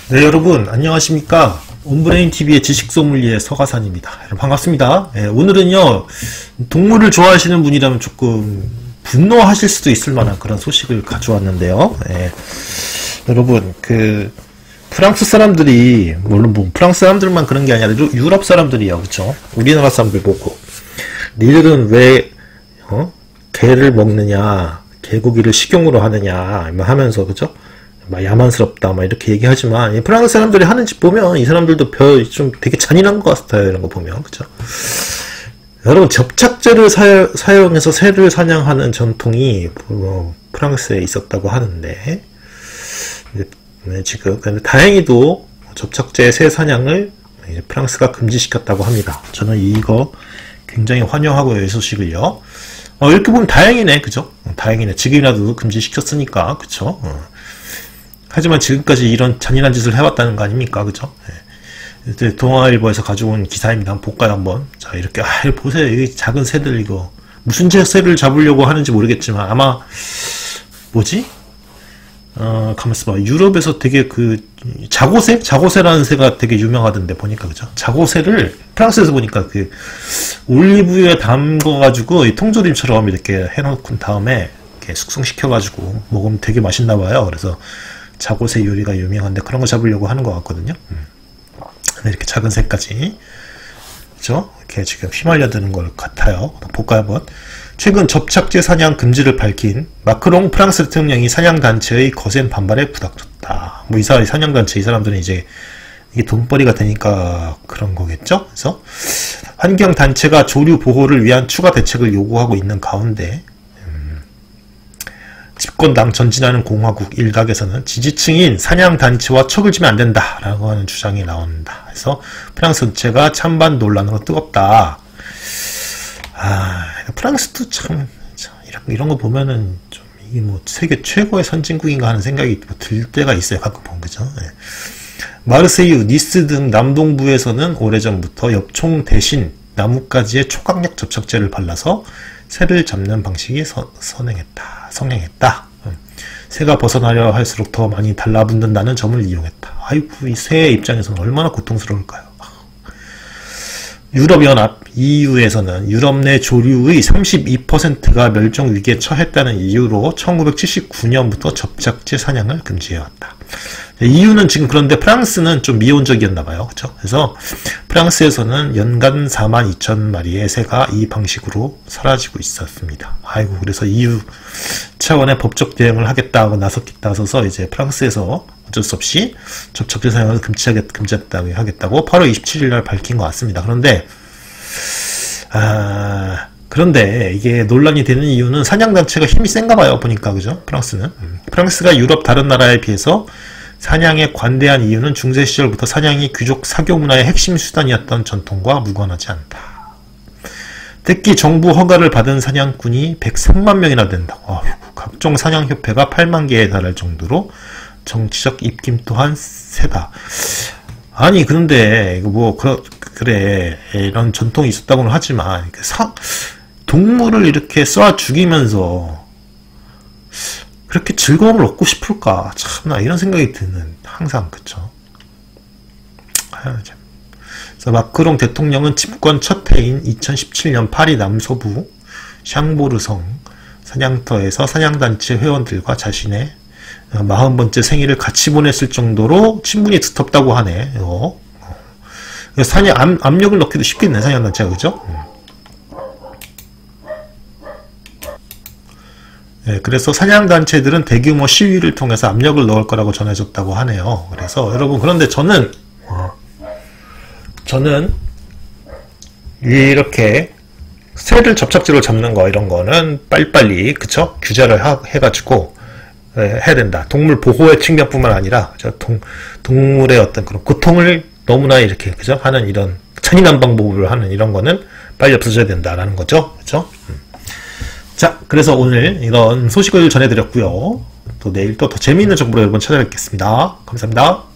네, 여러분 안녕하십니까. 온브레인TV의 지식소믈리에 서가산입니다. 여러분 반갑습니다. 오늘은요, 동물을 좋아하시는 분이라면 조금 분노하실 수도 있을 만한 그런 소식을 가져왔는데요. 여러분, 프랑스 사람들이, 물론 뭐 프랑스 사람들만 그런 게 아니라 유럽 사람들이요, 그쵸? 우리나라 사람들 보고 니들은 왜 개를 먹느냐, 개고기를 식용으로 하느냐 하면서, 그죠? 막 야만스럽다 막 이렇게 얘기하지만, 프랑스 사람들이 하는 짓 보면 이 사람들도 좀 되게 잔인한 것 같아요. 이런 거 보면, 그죠? 여러분, 접착제를 사용해서 새를 사냥하는 전통이 프랑스에 있었다고 하는데, 지금 근데 다행히도 접착제 새 사냥을 프랑스가 금지시켰다고 합니다. 저는 이거 굉장히 환영하고요, 이 소식을요. 이렇게 보면 다행이네, 그죠? 다행이네. 지금이라도 금지시켰으니까, 그쵸? 하지만 지금까지 이런 잔인한 짓을 해왔다는 거 아닙니까? 그죠? 동아일보에서 가져온 기사입니다. 한번 볼까요, 한번? 자, 이렇게, 보세요. 이 작은 새들, 이거. 무슨 새를 잡으려고 하는지 모르겠지만, 아마, 뭐지? 가만있어 봐. 유럽에서 되게 자고새? 자고새라는 새가 되게 유명하던데, 보니까, 그죠? 자고새를, 프랑스에서 보니까 올리브유에 담궈가지고, 이 통조림처럼 이렇게 해놓은 다음에, 이렇게 숙성시켜가지고, 먹으면 되게 맛있나봐요. 그래서, 자고새 요리가 유명한데 그런 거 잡으려고 하는 것 같거든요. 이렇게 작은 새까지, 그죠? 이렇게 지금 휘말려드는 것 같아요. 볼까요, 한번? 최근 접착제 사냥 금지를 밝힌 마크롱 프랑스 대통령이 사냥단체의 거센 반발에 부닥쳤다. 이 사냥단체, 이 사람들은 이제 이게 돈벌이가 되니까 그런 거겠죠? 그래서 환경단체가 조류 보호를 위한 추가 대책을 요구하고 있는 가운데, 집권당 전진하는 공화국 일각에서는 지지층인 사냥단체와 척을 지면 안 된다 라고 하는 주장이 나온다. 그래서 프랑스 전체가 찬반 논란으로 뜨겁다. 프랑스도 참 이런 거 보면은 좀 이게 뭐 세계 최고의 선진국인가 하는 생각이 들 때가 있어요. 가끔 보면, 그죠? 마르세유, 니스 등 남동부에서는 오래전부터 엽총 대신 나뭇가지에 초강력 접착제를 발라서 새를 잡는 방식이 성행했다. 새가 벗어나려 할수록 더 많이 달라붙는다는 점을 이용했다. 아이고, 이 새의 입장에서는 얼마나 고통스러울까요? 유럽연합 EU에서는 유럽 내 조류의 32%가 멸종 위기에 처했다는 이유로 1979년부터 접착제 사냥을 금지해왔다. EU는 지금, 그런데 프랑스는 좀 미온적이었나봐요. 그쵸? 그래서 프랑스에서는 연간 42,000마리의 새가 이 방식으로 사라지고 있었습니다. 아이고, 그래서 EU 차원의 법적 대응을 하겠다고 나서서 이제 프랑스에서 어쩔 수 없이 접착제 사용을 금지하겠다고 하겠다고 8월 27일 날 밝힌 것 같습니다. 그런데 이게 논란이 되는 이유는 사냥단체가 힘이 센가 봐요. 보니까, 그죠? 프랑스는. 프랑스가 유럽 다른 나라에 비해서 사냥에 관대한 이유는 중세 시절부터 사냥이 귀족 사교 문화의 핵심 수단이었던 전통과 무관하지 않다. 특히 정부 허가를 받은 사냥꾼이 103만 명이나 된다고. 각종 사냥협회가 8만 개에 달할 정도로 정치적 입김 또한 세다. 아니, 그런데 이거 그래, 이런 전통이 있었다고는 하지만 동물을 이렇게 쏴 죽이면서 그렇게 즐거움을 얻고 싶을까? 참나, 이런 생각이 드는, 항상, 그쵸? 그래서 마크롱 대통령은 집권 첫 해인 2017년 파리 남서부 샹보르성 사냥터에서 사냥단체 회원들과 자신의 40번째 생일을 같이 보냈을 정도로 친분이 두텁다고 하네. 압력을 넣기도 쉽겠네, 사냥단체가, 그죠? 그래서 사냥단체들은 대규모 시위를 통해서 압력을 넣을 거라고 전해졌다고 하네요. 그래서 여러분, 그런데 저는 이렇게 새를 접착제로 잡는 거, 이런 거는 빨리빨리, 그쵸? 규제를 해가지고 해야 된다. 동물 보호의 측면뿐만 아니라 동물의 어떤 그런 고통을 너무나 이렇게, 그죠? 하는 이런 잔인한 방법을 하는 이런 거는 빨리 없어져야 된다라는 거죠. 그죠? 자, 그래서 오늘 이런 소식을 전해드렸고요. 또 내일 또 더 재미있는 정보로 여러분 찾아뵙겠습니다. 감사합니다.